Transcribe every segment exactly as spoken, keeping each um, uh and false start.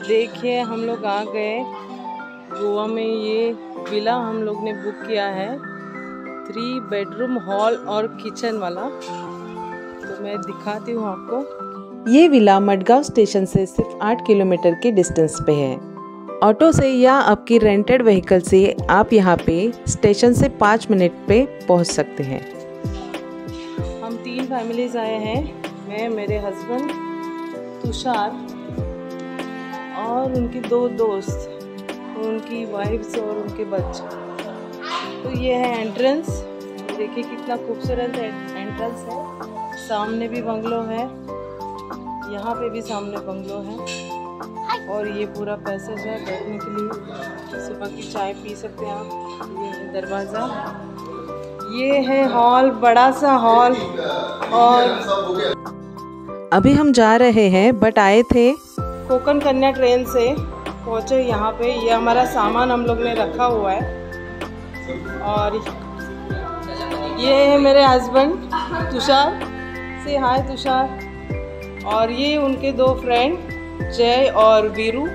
देखिए हम लोग आ गए गोवा में। ये विला हम लोग ने बुक किया है, थ्री बेडरूम हॉल और किचन वाला। तो मैं दिखाती हूँ आपको। ये विला मडगांव स्टेशन से सिर्फ आठ किलोमीटर के डिस्टेंस पे है। ऑटो से या आपकी रेंटेड व्हीकल से आप यहाँ पे स्टेशन से पाँच मिनट पे पहुँच सकते हैं। हम तीन फैमिलीज आए हैं, मैं, मेरे हस्बैंड, तुषार और उनकी दो दोस्त, उनकी वाइफ्स और उनके बच्चे। तो ये है एंट्रेंस, देखिए कितना खूबसूरत एंट्रेंस है। सामने भी बंगलो है, यहाँ पे भी सामने बंगलो है और ये पूरा पैसेज है बैठने के लिए। सुबह की चाय पी सकते हैं आप। ये है दरवाज़ा, ये है हॉल, बड़ा सा हॉल। और अभी हम जा रहे हैं, बट आए थे कोकण कन्या ट्रेन से, पहुँचे यहाँ पे। ये हमारा सामान हम लोग ने रखा हुआ है। और ये है मेरे हस्बैंड तुषार, से हाय तुषार। और ये उनके दो फ्रेंड जय और वीरू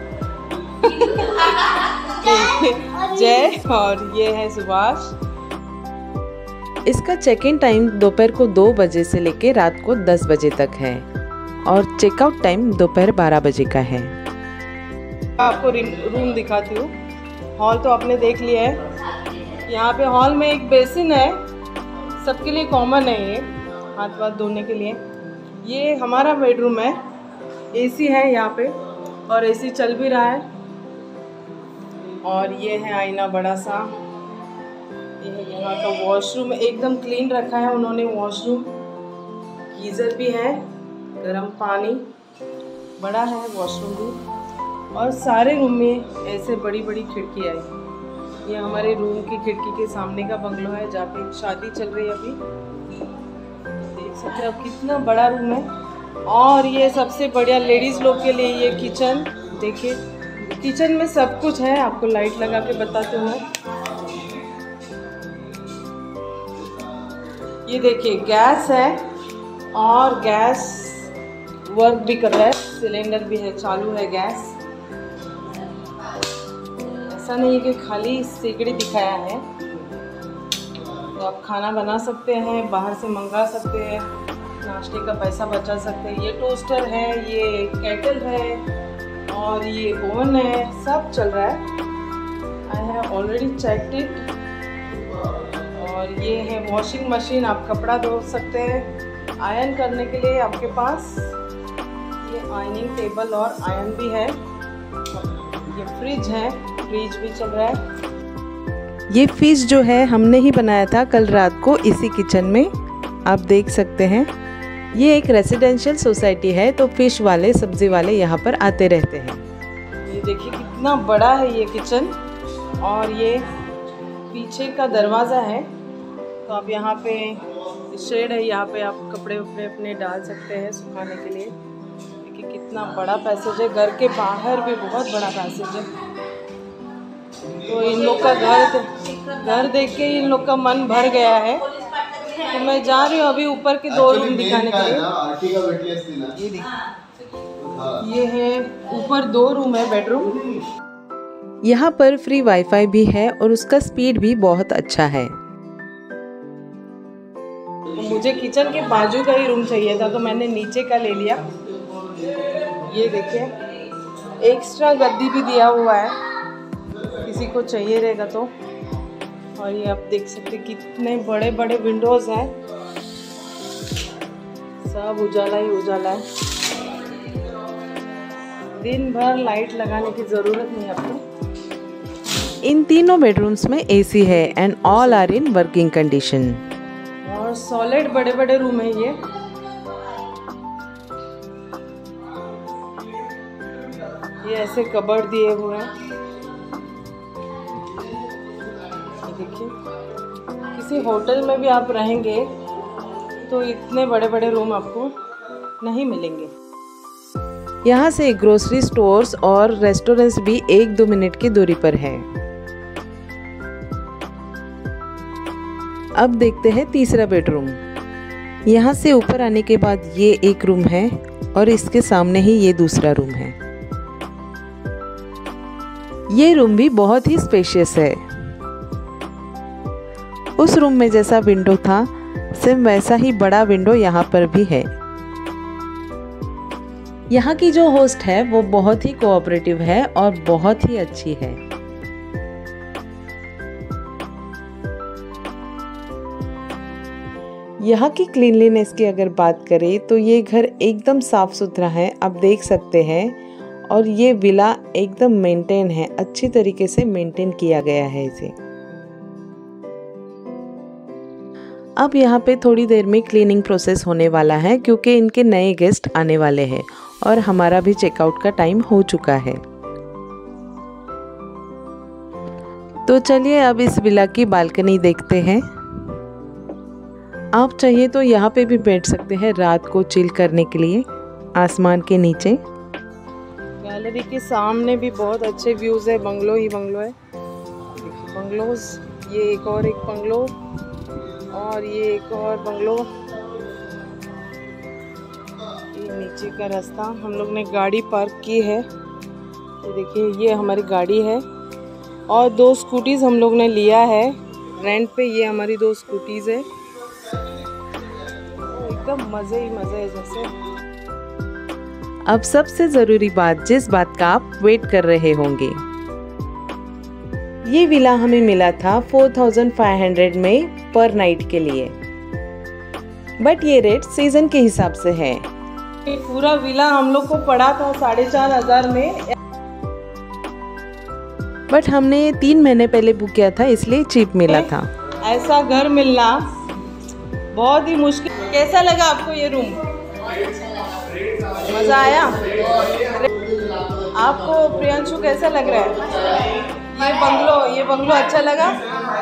जय और ये है सुभाष। इसका चेक इन टाइम दोपहर को दो बजे से लेके रात को दस बजे तक है और चेकआउट टाइम दोपहर बारह बजे का है। आपको रूम दिखाती हूँ। हॉल तो आपने देख लिया है। यहाँ पे हॉल में एक बेसिन है, सबके लिए कॉमन है, ये हाथ वाथ धोने के लिए। ये हमारा बेडरूम है, एसी है यहाँ पे और एसी चल भी रहा है। और ये है आईना बड़ा सा। ये है यहाँ का वॉशरूम, एकदम क्लीन रखा है उन्होंने वॉशरूम। गीज़र भी है, गर्म पानी, बड़ा है वॉशरूम भी। और सारे रूम में ऐसे बड़ी बड़ी खिड़की आई। ये हमारे रूम की खिड़की के सामने का बंगलो है जहाँ पे शादी चल रही है अभी। देख सकते हो कितना बड़ा रूम है। और ये सबसे बढ़िया लेडीज़ लोग के लिए ये किचन। देखिए किचन में सब कुछ है, आपको लाइट लगा के बताते हुए। ये देखिए गैस है और गैस वर्क भी कर रहा है, सिलेंडर भी है, चालू है गैस। ऐसा नहीं है कि खाली सिगड़ी दिखाया है। तो आप खाना बना सकते हैं, बाहर से मंगा सकते हैं, नाश्ते का पैसा बचा सकते हैं। ये टोस्टर है, ये केटल है और ये ओवन है, सब चल रहा है। I have already checked it. और ये है वॉशिंग मशीन, आप कपड़ा धो सकते हैं। आयरन करने के लिए आपके पास ये आयरनिंग टेबल और आयरन भी है। ये फ्रिज है, फ्रिज भी चल रहा है। ये फिश जो है हमने ही बनाया था कल रात को इसी किचन में, आप देख सकते हैं। ये एक रेजिडेंशियल सोसाइटी है तो फिश वाले, सब्जी वाले यहाँ पर आते रहते हैं। ये देखिए कितना बड़ा है ये किचन। और ये पीछे का दरवाज़ा है, तो आप यहाँ पे शेड है, यहाँ पे आप कपड़े वपड़े अपने डाल सकते हैं सुखाने के लिए। देखिए कितना बड़ा पैसेज है, घर के बाहर भी बहुत बड़ा पैसेज है। तो इन लोग का घर घर देख के इन लोग का मन भर गया है। तो मैं जा रही हूँ अभी ऊपर के दो रूम दिखाने के लिए। ये देखिए, ये है ऊपर दो रूम है, बेडरूम। यहाँ पर फ्री वाईफाई भी है और उसका स्पीड भी बहुत अच्छा है। तो मुझे किचन के बाजू का ही रूम चाहिए था तो मैंने नीचे का ले लिया। ये देखिए एक्स्ट्रा गद्दी भी दिया हुआ है, किसी को चाहिए रहेगा तो। और ये आप देख सकते कितने बड़े बड़े विंडोज़ हैं, सब उजाला ही उजाला है। दिन भर लाइट लगाने की ज़रूरत नहीं आपको। इन तीनों बेडरूम्स में एसी है and all are in working condition. और सॉलिड बड़े बड़े रूम है ये। ये ऐसे कबर्ड दिए हुए हैं। देखिए किसी होटल में भी आप रहेंगे तो इतने बड़े बड़े रूम आपको नहीं मिलेंगे। यहाँ से ग्रोसरी स्टोर्स और रेस्टोरेंट्स भी एक दो मिनट की दूरी पर है। अब देखते हैं तीसरा बेडरूम। यहाँ से ऊपर आने के बाद ये एक रूम है और इसके सामने ही ये दूसरा रूम है। ये रूम भी बहुत ही स्पेशियस है। उस रूम में जैसा विंडो था सेम वैसा ही बड़ा विंडो यहाँ पर भी है। यहाँ की जो होस्ट है वो बहुत ही कोऑपरेटिव है और बहुत ही अच्छी है। यहाँ की क्लीनलीनेस की अगर बात करें तो ये घर एकदम साफ सुथरा है, आप देख सकते हैं। और ये विला एकदम मेंटेन है, अच्छी तरीके से मेंटेन किया गया है इसे। अब यहाँ पे थोड़ी देर में क्लीनिंग प्रोसेस होने वाला है क्योंकि इनके नए गेस्ट आने वाले हैं और हमारा भी चेकआउट का टाइम हो चुका है। तो चलिए अब इस विला की बालकनी देखते हैं। आप चाहिए तो यहाँ पे भी बैठ सकते हैं रात को चिल करने के लिए आसमान के नीचे। गैलरी के सामने भी बहुत अच्छे व्यूज़ है, बंगलो ही बंगलो है। बंगलोज, ये एक और एक बंगलो और ये एक और बंगलो। ये नीचे का रास्ता, हम लोग ने गाड़ी पार्क की है। तो देखिए ये हमारी गाड़ी है और दो स्कूटीज़ हम लोग ने लिया है रेंट पे। ये हमारी दो स्कूटीज़ है, एकदम मज़े ही मज़े है जैसे। अब सबसे ज़रूरी बात, जिस बात का आप वेट कर रहे होंगे, ये विला हमें मिला था फोर थाउजेंड फाइव हंड्रेड में पर नाइट के लिए, बट ये रेट सीजन के हिसाब से है। ये पूरा विला हम लोग को पड़ा था साढ़े चार हजार में, बट हमने तीन महीने पहले बुक किया था इसलिए चीप मिला था। ऐसा घर मिलना बहुत ही मुश्किल। कैसा लगा आपको ये रूम? मज़ा आया? आपको प्रियांशु कैसा लग रहा है ये बंगलो? ये बंगलो अच्छा लगा?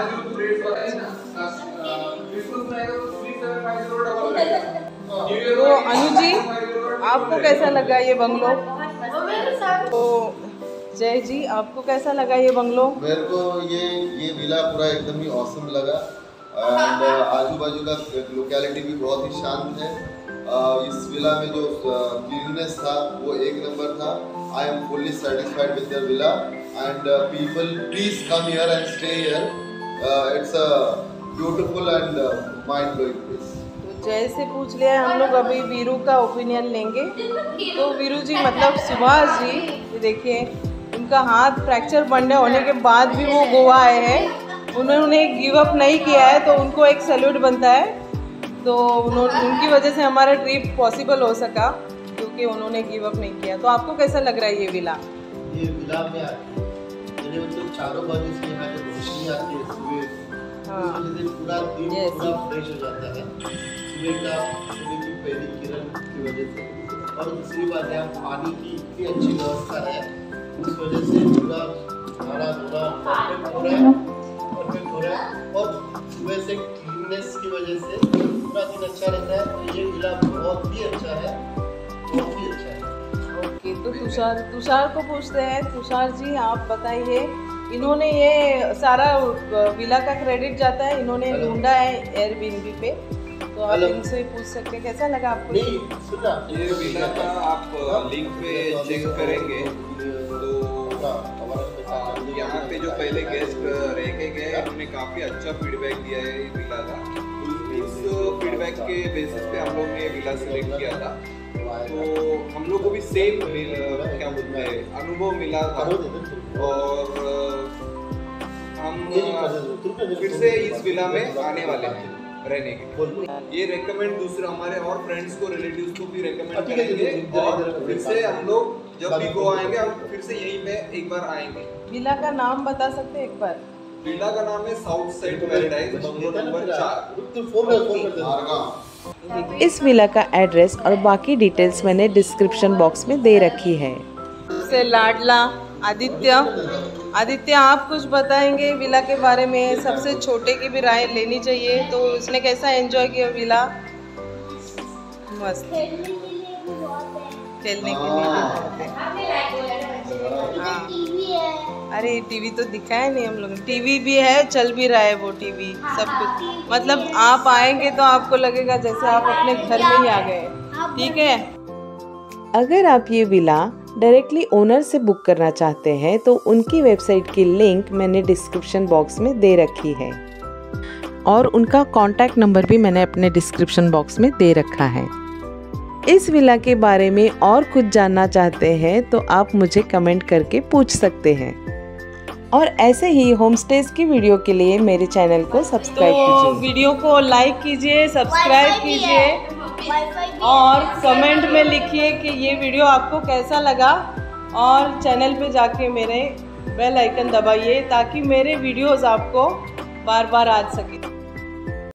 तो अनु जी आपको कैसा लगा ये बंगलो? तो जय जी आपको कैसा लगा ये बंगलो? मेरे को ये ये विला पूरा एकदम ही ऑसम लगा। एंड आजू बाजू का लोकेलिटी भी बहुत ही शांत है। uh, इस विला में जो क्लीननेस था वो एक नंबर था। I am fully satisfied with the villa and people please come here and stay here. It's a beautiful and mind blowing place. तो जय से पूछ लिया हम लोग, अभी वीरू का ओपिनियन लेंगे। तो वीरू जी मतलब सुभाष जी, ये देखिए उनका हाथ फ्रैक्चर बनने होने के बाद भी वो गोवा आए हैं, उन्होंने गिव अप नहीं किया है, तो उनको एक सैल्यूट बनता है। तो उन्होंने उनकी वजह से हमारा ट्रिप पॉसिबल हो सका क्योंकि उन्होंने गिव अप नहीं किया। तो आपको कैसा लग रहा है ये विला? ये विला में आके मतलब चारों बाजू से यहाँ की रोशनी आती है सुबह, हाँ, पूरा दिन पूरा फ्रेश हो जाता है सुबह का, सुबह की पहली किरण की वजह से। और दूसरी बात है पानी की इतनी अच्छी व्यवस्था है, उस वजह से पूरा खाना धोना परफेक्ट हो रहा है परफेक्ट हो रहा है और सुबह से क्लीननेस की वजह से पूरा दिन अच्छा रहता है। तो ये विला बहुत ही अच्छा है, बहुत ही अच्छा है। ओके, तो तुषार तुषार को पूछते हैं। तुषार जी आप बताइए, इन्होंने ये सारा विला का क्रेडिट जाता है, इन्होंने ढूंढा है एयरबीएनबी पे, तो आप इनसे पूछ सकते हैं कैसा लगा आपको? नहीं सुना, ये विला का आप लिंक पे चेक करेंगे तो यहाँ पे जो पहले गेस्ट रह के गए उन्होंने काफ़ी अच्छा फीडबैक दिया है ये विला का। इस फीडबैक के बेसिस पे हम लोग ने विला सेलेक्ट किया था। तो हम लोग को भी सेम क्या बोलते हैं अनुभव मिला था और हम फिर से इस विला में आने वाले हैं रहने के। ये रेकमेंड दूसरे हमारे और फ्रेंड्स को, रिलेटिव्स को भी रेकमेंड करेंगे और फिर से हम लोग जब भी गोवा आएंगे हम फिर से यहीं पे एक बार आएंगे। विला का नाम बता सकते हैं एक बार? विला का नाम है south side paradise, bungalow number चार। इस विला का एड्रेस और बाकी डिटेल्स मैंने डिस्क्रिप्शन बॉक्स में दे रखी है। से लाडला आदित्य, आदित्य आप कुछ बताएंगे विला के बारे में? सबसे छोटे की भी राय लेनी चाहिए, तो उसने कैसा एंजॉय किया विला? मस्त, खेलने के लिए हाँ। अरे टीवी तो दिखाया नहीं हम लोग, टीवी भी है, चल भी रहा है वो टीवी, सब कुछ। मतलब आप आएंगे तो आपको लगेगा जैसे आप अपने घर में ही आ गए। ठीक है, अगर आप ये विला डायरेक्टली ओनर से बुक करना चाहते हैं तो उनकी वेबसाइट की लिंक मैंने डिस्क्रिप्शन बॉक्स में दे रखी है और उनका कॉन्टैक्ट नंबर भी मैंने अपने डिस्क्रिप्शन बॉक्स में दे रखा है। इस विला के बारे में और कुछ जानना चाहते हैं तो आप मुझे कमेंट करके पूछ सकते हैं और ऐसे ही होम स्टेज की वीडियो के लिए मेरे चैनल को सब्सक्राइब तो कीजिए। वीडियो को लाइक कीजिए, सब्सक्राइब कीजिए और कमेंट में लिखिए कि ये वीडियो आपको कैसा लगा और चैनल पे जाके मेरे बेल आइकन दबाइए ताकि मेरे वीडियोस आपको बार बार आ सके।